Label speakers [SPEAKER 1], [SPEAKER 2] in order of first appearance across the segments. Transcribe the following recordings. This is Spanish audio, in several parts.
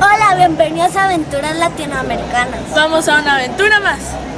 [SPEAKER 1] Hola, bienvenidos a Aventuras Latinoamericanas.
[SPEAKER 2] Vamos a una aventura más.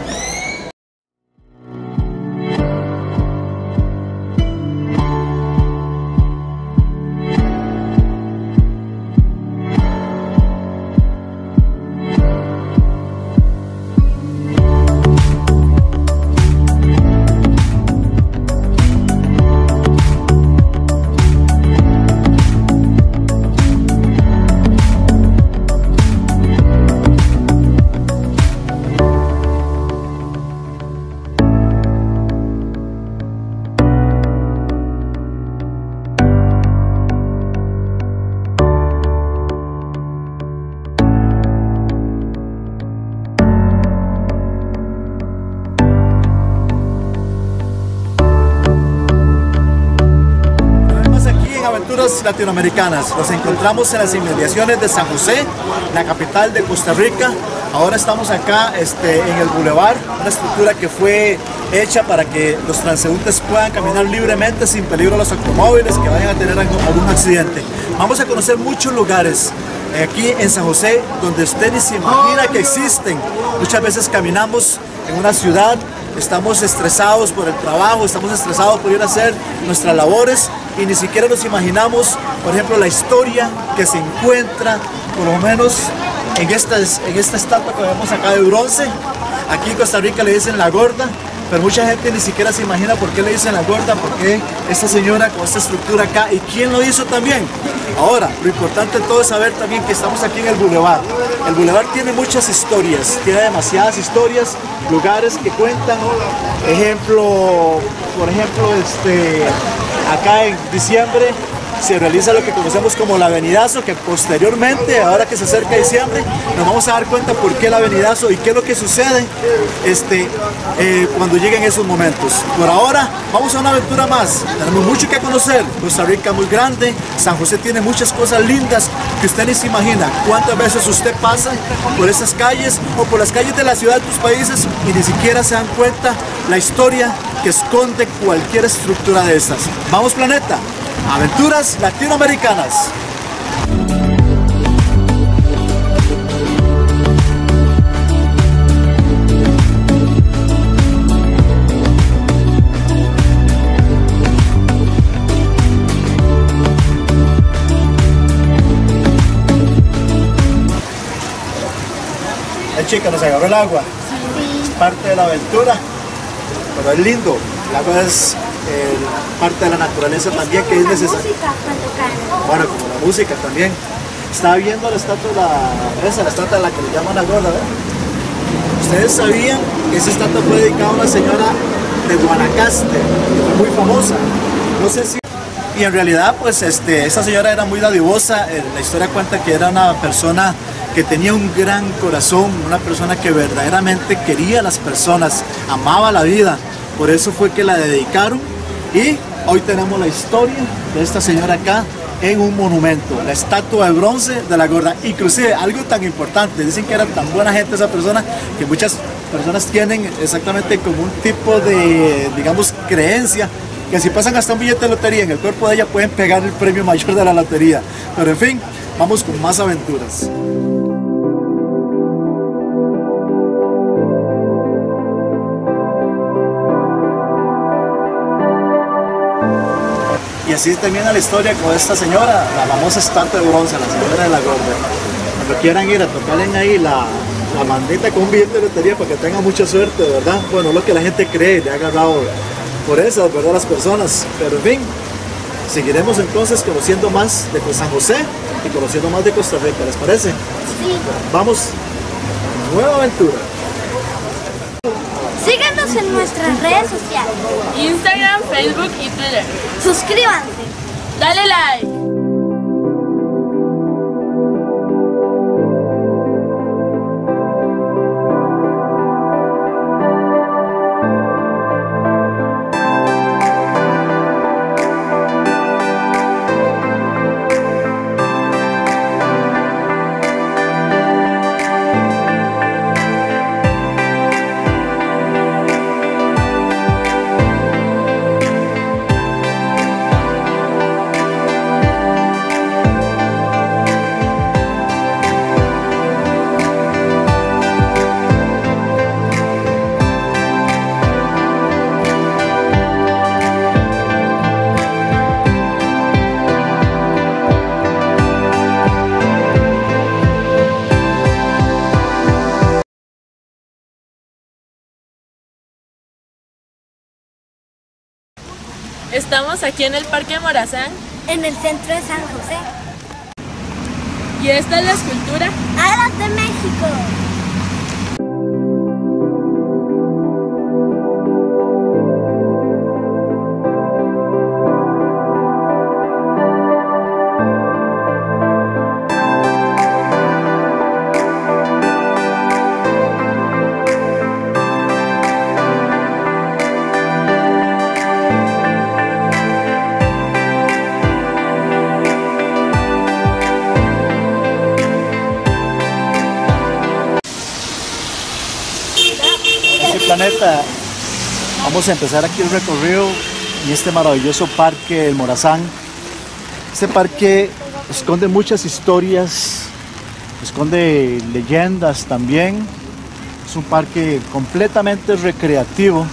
[SPEAKER 3] Aventuras Latinoamericanas. Nos encontramos en las inmediaciones de San José, la capital de Costa Rica. Ahora estamos acá en el Boulevard, una estructura que fue hecha para que los transeúntes puedan caminar libremente sin peligro a los automóviles que vayan a tener algún accidente. Vamos a conocer muchos lugares aquí en San José donde usted ni se imagina que existen. Muchas veces caminamos en una ciudad, estamos estresados por el trabajo, estamos estresados por ir a hacer nuestras labores y ni siquiera nos imaginamos, por ejemplo, la historia que se encuentra, por lo menos en esta estatua que vemos acá de bronce. Aquí en Costa Rica le dicen la gorda, pero mucha gente ni siquiera se imagina por qué le dicen la gorda, por qué esta señora con esta estructura acá y quién lo hizo también. Ahora, lo importante de todo es saber también que estamos aquí en el Boulevard. El Boulevard tiene muchas historias, tiene demasiadas historias, lugares que cuentan, por ejemplo, acá en diciembre se realiza lo que conocemos como la Avenidazo, que posteriormente, ahora que se acerca diciembre, nos vamos a dar cuenta por qué la Avenidazo y qué es lo que sucede cuando lleguen esos momentos. Por ahora, vamos a una aventura más. Tenemos mucho que conocer. Costa Rica es muy grande, San José tiene muchas cosas lindas que usted ni se imagina. ¿Cuántas veces usted pasa por esas calles o por las calles de la ciudad de tus países y ni siquiera se dan cuenta la historia que esconde cualquier estructura de estas? Vamos, planeta. Aventuras Latinoamericanas. Chica, nos agarró el agua.
[SPEAKER 1] Sí.
[SPEAKER 3] Es parte de la aventura, pero es lindo. El agua es parte de la naturaleza también que es necesaria. Bueno, como la música también. Estaba viendo la estatua de la que le llaman la gorda, ¿verdad? Ustedes sabían que esa estatua fue dedicada a una señora de Guanacaste, que fue muy famosa. No sé si... Y en realidad, pues, esa señora era muy dadivosa. La historia cuenta que era una persona que tenía un gran corazón, una persona que verdaderamente quería a las personas, amaba la vida. Por eso fue que la dedicaron y hoy tenemos la historia de esta señora acá en un monumento, la estatua de bronce de la gorda. Inclusive algo tan importante, dicen que era tan buena gente esa persona que muchas personas tienen exactamente como un tipo de, digamos, creencia que si pasan hasta un billete de lotería en el cuerpo de ella pueden pegar el premio mayor de la lotería. Pero en fin, vamos con más aventuras. Y así termina la historia con esta señora, la famosa estatua de bronce, la señora de la gorda. Cuando quieran ir a tocarle ahí la mandita con un billete de lotería para que tengan mucha suerte, ¿verdad? Bueno, lo que la gente cree, le ha agarrado por eso, ¿verdad? Las personas. Pero en fin, seguiremos entonces conociendo más de San José y conociendo más de Costa Rica, ¿les parece?
[SPEAKER 1] Sí.
[SPEAKER 3] Vamos, nueva aventura.
[SPEAKER 1] Síganos en nuestras redes sociales.
[SPEAKER 2] Instagram, Facebook y Twitter.
[SPEAKER 1] Suscríbanse.
[SPEAKER 2] Dale like. Estamos aquí en el Parque Morazán.
[SPEAKER 1] En el centro de San José.
[SPEAKER 2] Y esta es la escultura
[SPEAKER 1] ¡Alas de México!
[SPEAKER 3] Planeta, vamos a empezar aquí el recorrido en este maravilloso parque El Morazán. Este parque esconde muchas historias, esconde leyendas también. Es un parque completamente recreativo,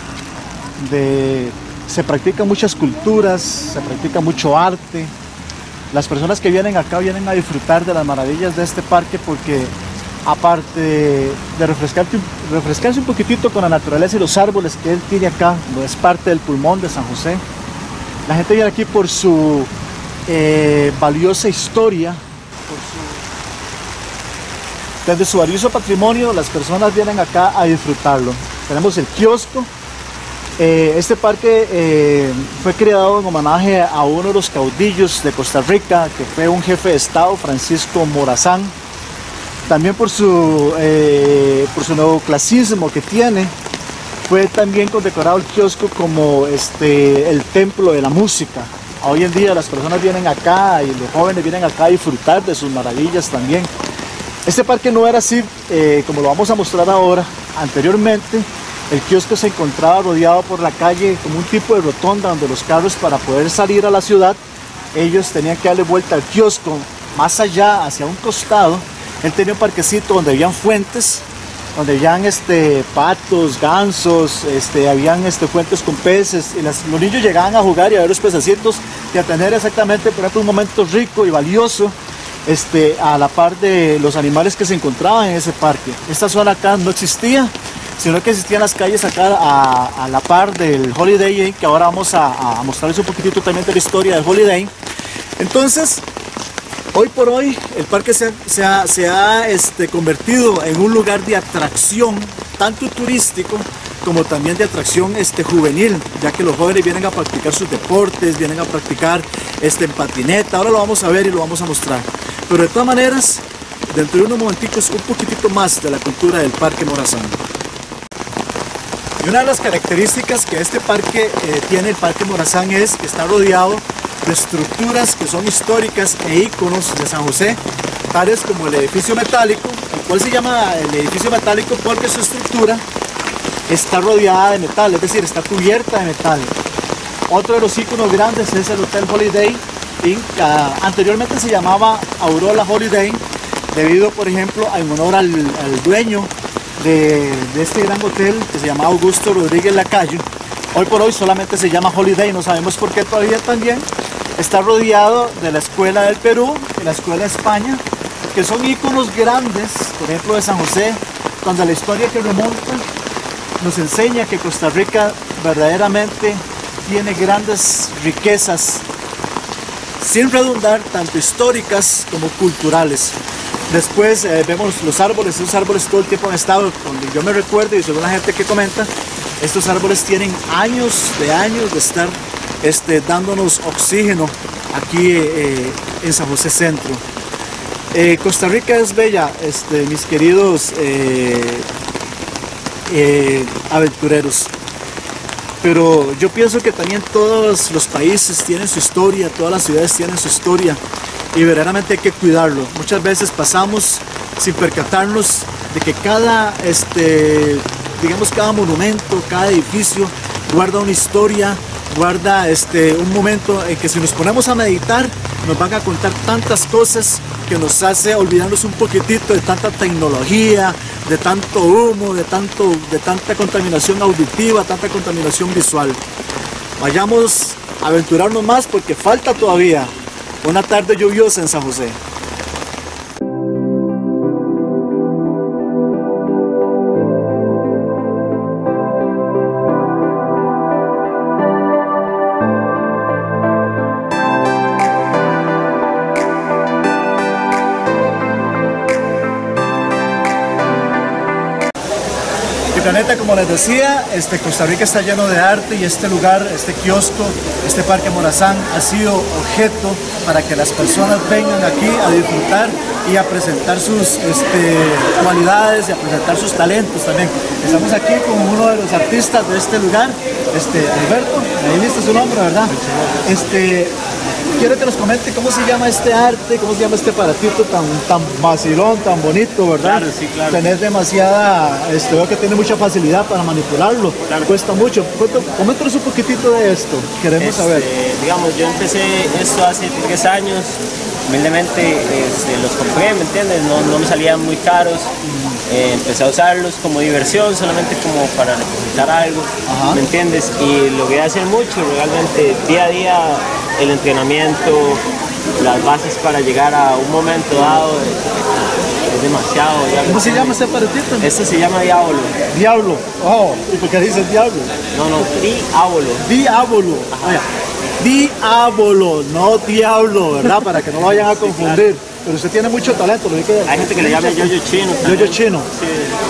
[SPEAKER 3] se practican muchas culturas, se practica mucho arte. Las personas que vienen acá vienen a disfrutar de las maravillas de este parque porque aparte de refrescarse un poquitito con la naturaleza y los árboles que él tiene acá, no es parte del pulmón de San José, la gente viene aquí por su valiosa historia, desde su valioso patrimonio. Las personas vienen acá a disfrutarlo. Tenemos el kiosco. Este parque fue creado en homenaje a uno de los caudillos de Costa Rica, que fue un jefe de estado, Francisco Morazán. También por su neoclasismo que tiene, fue también condecorado el kiosco como el templo de la música. Hoy en día las personas vienen acá y los jóvenes vienen acá a disfrutar de sus maravillas también. Este parque no era así como lo vamos a mostrar ahora. Anteriormente el kiosco se encontraba rodeado por la calle como un tipo de rotonda donde los carros, para poder salir a la ciudad, ellos tenían que darle vuelta al kiosco. Más allá, hacia un costado, él tenía un parquecito donde habían fuentes, donde habían patos, gansos, habían fuentes con peces, y los niños llegaban a jugar y a ver los pececitos y a tener exactamente, por ejemplo, un momento rico y valioso a la par de los animales que se encontraban en ese parque. Esta zona acá no existía, sino que existían las calles acá a la par del Holiday Inn, que ahora vamos a mostrarles un poquitito también de la historia del Holiday Inn. Entonces, hoy por hoy el parque se ha convertido en un lugar de atracción, tanto turístico como también de atracción juvenil, ya que los jóvenes vienen a practicar sus deportes, vienen a practicar en patineta. Ahora lo vamos a ver y lo vamos a mostrar. Pero de todas maneras, dentro de unos momenticos, un poquitito más de la cultura del Parque Morazán. Y una de las características que este parque tiene, el Parque Morazán, es que está rodeado de estructuras que son históricas e íconos de San José, tales como el edificio metálico, el cual se llama el edificio metálico porque su estructura está rodeada de metal, es decir, está cubierta de metal. Otro de los íconos grandes es el Hotel Holiday Inn, que anteriormente se llamaba Aurora Holiday Inn, debido, por ejemplo, en honor al dueño de este gran hotel, que se llamaba Augusto Rodríguez Lacayo. Hoy por hoy solamente se llama Holiday, no sabemos por qué todavía. También está rodeado de la Escuela del Perú y la Escuela de España, que son íconos grandes, por ejemplo, de San José, donde la historia que remonta nos enseña que Costa Rica verdaderamente tiene grandes riquezas, sin redundar, tanto históricas como culturales. Después vemos los árboles. Esos árboles todo el tiempo han estado, donde yo me recuerdo y según la gente que comenta, estos árboles tienen años de estar dándonos oxígeno aquí en San José Centro. Costa Rica es bella, mis queridos aventureros, pero yo pienso que también todos los países tienen su historia, todas las ciudades tienen su historia, y verdaderamente hay que cuidarlo. Muchas veces pasamos sin percatarnos de que cada monumento, cada edificio guarda una historia, guarda un momento en que, si nos ponemos a meditar, nos van a contar tantas cosas que nos hace olvidarnos un poquitito de tanta tecnología, de tanto humo, de tanta contaminación auditiva, tanta contaminación visual. Vayamos a aventurarnos más, porque falta todavía una tarde lluviosa en San José. Y Planeta, como les decía, Costa Rica está lleno de arte y este lugar, este kiosco, este Parque Morazán ha sido objeto para que las personas vengan aquí a disfrutar y a presentar sus cualidades y a presentar sus talentos también. Estamos aquí con uno de los artistas de este lugar, Alberto, ahí viste su nombre, ¿verdad? Quiero que nos comente cómo se llama este arte, cómo se llama este aparatito tan vacilón, tan bonito, ¿verdad?
[SPEAKER 4] Claro, sí, claro.
[SPEAKER 3] Tenés demasiada, veo que tiene mucha facilidad para manipularlo,
[SPEAKER 4] Claro.
[SPEAKER 3] Cuesta mucho. Coméntanos un poquitito de esto, queremos saber.
[SPEAKER 4] Digamos, yo empecé esto hace 3 años, humildemente los compré, ¿me entiendes? No me salían muy caros, empecé a usarlos como diversión, solamente como para representar algo,
[SPEAKER 3] Ajá.
[SPEAKER 4] ¿me entiendes? Y logré hacer mucho, realmente, día a día, el entrenamiento, las bases para llegar a un momento dado, es demasiado.
[SPEAKER 3] ¿Cómo se llama este aparatito?
[SPEAKER 4] Este se llama Diablo.
[SPEAKER 3] Diablo. Oh, ¿y por qué dice diablo?
[SPEAKER 4] No, Diablo.
[SPEAKER 3] Diablo. Oiga, Diablo, no diablo, ¿verdad? Para que no lo vayan a confundir. Pero usted tiene mucho talento.
[SPEAKER 4] Hay gente que le llama yo-yo chino.
[SPEAKER 3] Yo-yo chino.
[SPEAKER 4] Sí.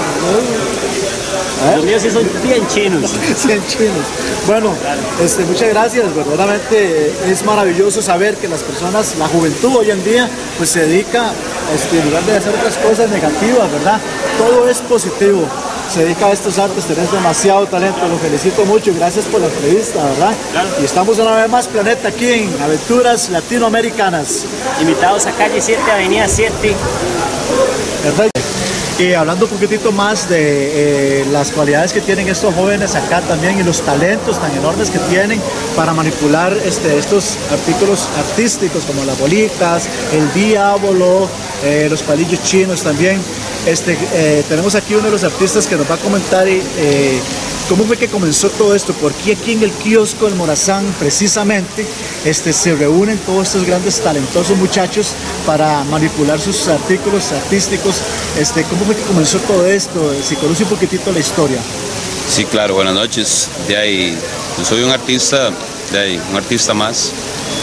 [SPEAKER 4] Los míos sí son bien chinos.
[SPEAKER 3] 100 chinos. Bueno, muchas gracias. Verdaderamente es maravilloso saber que las personas, la juventud hoy en día, pues se dedica, en lugar de hacer otras cosas negativas, ¿verdad? Todo es positivo. Se dedica a estos artes, tenés demasiado talento, lo felicito mucho y gracias por la entrevista, ¿verdad?
[SPEAKER 4] Claro.
[SPEAKER 3] Y estamos una vez más, Planeta, aquí en Aventuras Latinoamericanas.
[SPEAKER 4] Invitados a calle 7, avenida 7.
[SPEAKER 3] ¿Verdad? Y hablando un poquitito más de las cualidades que tienen estos jóvenes acá también y los talentos tan enormes que tienen para manipular estos artículos artísticos como las bolitas, el diablo, los palillos chinos también. Tenemos aquí uno de los artistas que nos va a comentar cómo fue que comenzó todo esto, por qué aquí en el kiosco del Morazán precisamente se reúnen todos estos grandes talentosos muchachos para manipular sus artículos artísticos. ¿Cómo fue que comenzó todo esto? Si conoce un poquitito la historia.
[SPEAKER 5] Sí, claro, buenas noches. Yo soy un artista, un artista más.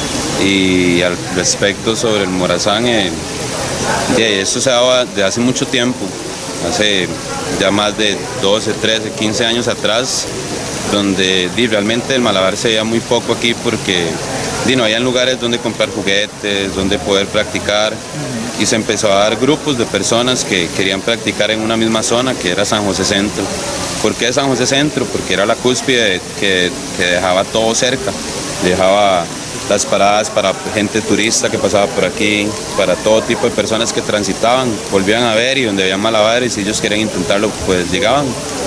[SPEAKER 5] Y al respecto sobre el Morazán, esto se daba de hace mucho tiempo, hace ya más de 12, 13, 15 años atrás, donde realmente el malabar se veía muy poco aquí porque no había lugares donde comprar juguetes, donde poder practicar, y se empezó a dar grupos de personas que querían practicar en una misma zona, que era San José Centro. ¿Por qué San José Centro? Porque era la cúspide que dejaba todo cerca, dejaba las paradas para gente turista que pasaba por aquí, para todo tipo de personas que transitaban, volvían a ver, y donde había malabares, si ellos querían intentarlo, pues llegaban.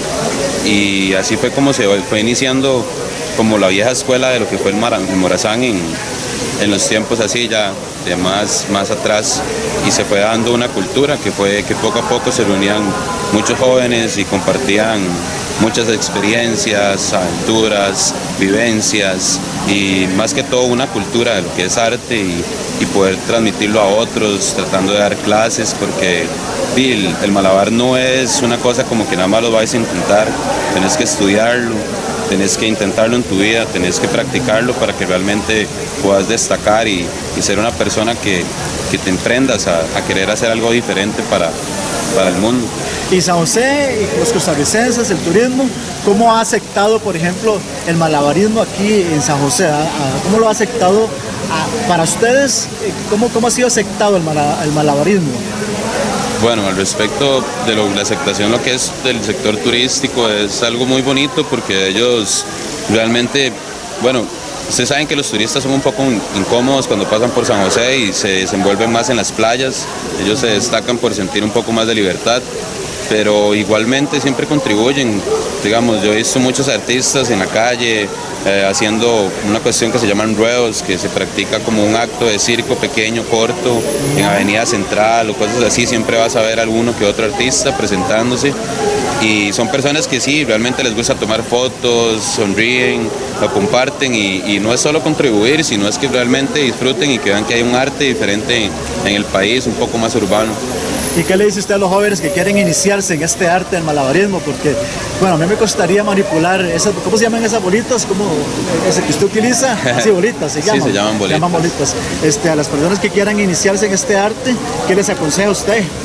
[SPEAKER 5] Y así fue como se fue iniciando como la vieja escuela de lo que fue el Morazán en los tiempos así ya de más atrás, y se fue dando una cultura que poco a poco se reunían muchos jóvenes y compartían muchas experiencias, aventuras, vivencias, y más que todo una cultura de lo que es arte y poder transmitirlo a otros, tratando de dar clases, porque el malabar no es una cosa como que nada más lo vais a intentar, tenés que estudiarlo, tenés que intentarlo en tu vida, tenés que practicarlo para que realmente puedas destacar y ser una persona que te emprendas a querer hacer algo diferente para el mundo.
[SPEAKER 3] Y San José, y los costarricenses, el turismo, ¿cómo ha aceptado, por ejemplo, el malabarismo aquí en San José? ¿Cómo lo ha aceptado para ustedes? ¿Cómo ha sido aceptado el malabarismo?
[SPEAKER 5] Bueno, al respecto de la aceptación, lo que es del sector turístico, es algo muy bonito porque ellos realmente, bueno, ustedes saben que los turistas son un poco incómodos cuando pasan por San José y se desenvuelven más en las playas, ellos se destacan por sentir un poco más de libertad, pero igualmente siempre contribuyen. Digamos, yo he visto muchos artistas en la calle haciendo una cuestión que se llaman ruedos, que se practica como un acto de circo pequeño, corto, en Avenida Central o cosas así. Siempre vas a ver alguno que otro artista presentándose, y son personas que sí, realmente les gusta tomar fotos, sonríen, lo comparten, y no es solo contribuir, sino es que realmente disfruten y que vean que hay un arte diferente en el país, un poco más urbano.
[SPEAKER 3] ¿Y qué le dice usted a los jóvenes que quieren iniciarse en este arte del malabarismo? Porque, bueno, a mí me costaría manipular esas, ¿cómo se llaman esas bolitas? ¿Cómo, ese que usted utiliza? Sí, bolitas, se llaman.
[SPEAKER 5] Sí, se llaman bolitas.
[SPEAKER 3] A las personas que quieran iniciarse en este arte, ¿qué les aconseja usted?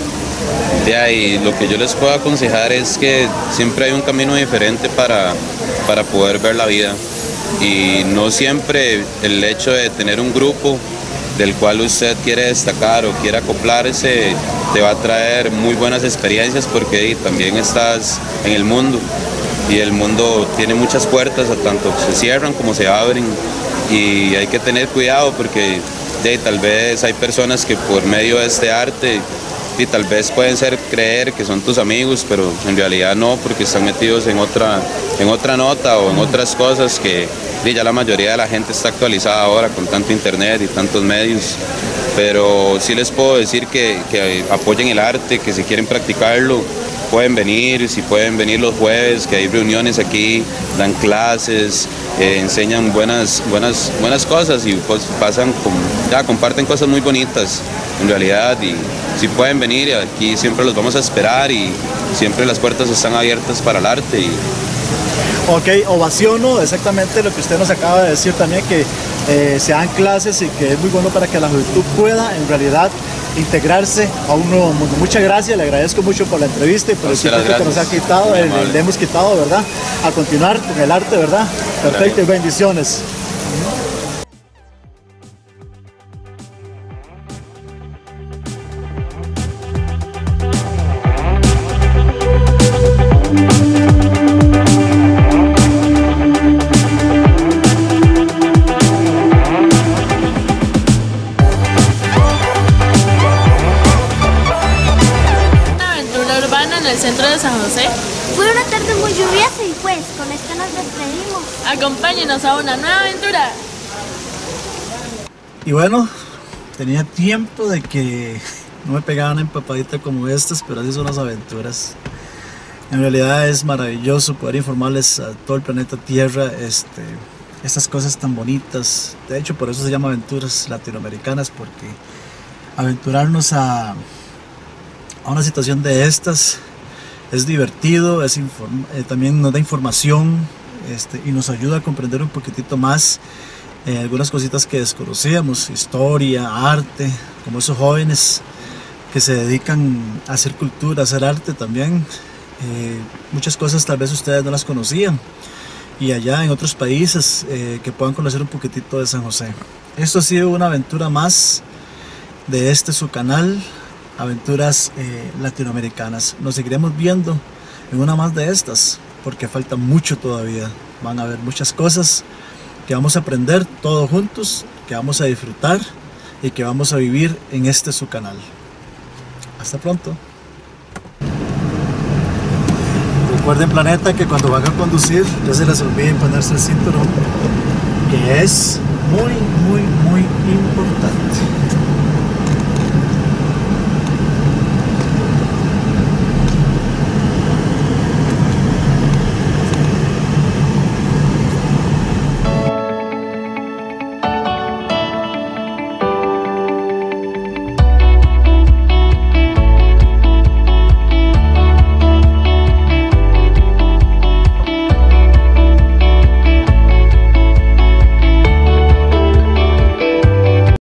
[SPEAKER 5] De ahí, lo que yo les puedo aconsejar es que siempre hay un camino diferente para poder ver la vida. Y no siempre el hecho de tener un grupo del cual usted quiere destacar o quiere acoplarse te va a traer muy buenas experiencias, porque también estás en el mundo y el mundo tiene muchas puertas, a tanto se cierran como se abren, y hay que tener cuidado porque tal vez hay personas que por medio de este arte y tal vez pueden creer que son tus amigos, pero en realidad no, porque están metidos en otra nota o en otras cosas que ya la mayoría de la gente está actualizada ahora con tanto internet y tantos medios. Pero sí les puedo decir que apoyen el arte, que si quieren practicarlo pueden venir, si pueden venir los jueves, que hay reuniones aquí, dan clases, enseñan buenas cosas y pues comparten cosas muy bonitas en realidad. Y si pueden venir, aquí siempre los vamos a esperar y siempre las puertas están abiertas para el arte.
[SPEAKER 3] Ok, ovaciono exactamente lo que usted nos acaba de decir también, que se dan clases y que es muy bueno para que la juventud pueda en realidad integrarse a un nuevo mundo. Muchas gracias, le agradezco mucho por la entrevista y por el tiempo que nos ha quitado, le hemos quitado, ¿verdad? A continuar con el arte, ¿verdad? Perfecto, y bendiciones.
[SPEAKER 2] En el centro de San José.
[SPEAKER 1] Fue una tarde muy lluviosa y pues con esto nos despedimos.
[SPEAKER 2] Acompáñenos a una nueva aventura.
[SPEAKER 3] Y bueno, tenía tiempo de que no me pegaba una empapadita como estas, pero así son las aventuras. En realidad es maravilloso poder informarles a todo el planeta Tierra estas cosas tan bonitas. De hecho, por eso se llama Aventuras Latinoamericanas, porque aventurarnos a una situación de estas es divertido, también nos da información y nos ayuda a comprender un poquitito más algunas cositas que desconocíamos, historia, arte, como esos jóvenes que se dedican a hacer cultura, a hacer arte también. Muchas cosas tal vez ustedes no las conocían, y allá en otros países que puedan conocer un poquitito de San José. Esto ha sido una aventura más de su canal, Aventuras Latinoamericanas. Nos seguiremos viendo en una más de estas, porque falta mucho todavía. Van a haber muchas cosas que vamos a aprender todos juntos, que vamos a disfrutar y que vamos a vivir en su canal. Hasta pronto. Recuerden, planeta, que cuando van a conducir no se les olvide ponerse el cinturón, que es muy, muy, muy importante.